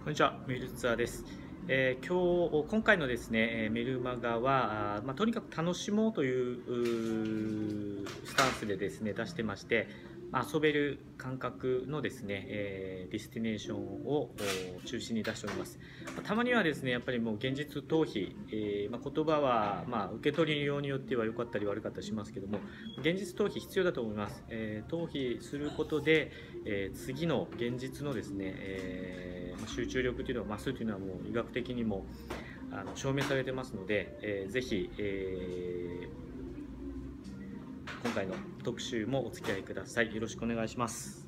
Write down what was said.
こんにちは、メルツアーです。今回のですね、メルマガは、とにかく楽しもうというスタンスでですね、出してまして、遊べる感覚のですね、ディスティネーションを中心に出しております。たまにはですね、やっぱりもう現実逃避、言葉は、受け取りようによっては良かったり悪かったりしますけども、現実逃避必要だと思います。逃避することで、次の現実のですね、集中力というのが増すというのはもう医学的にも証明されてますので、ぜひ、今回の特集もお付き合いください。よろしくお願いします。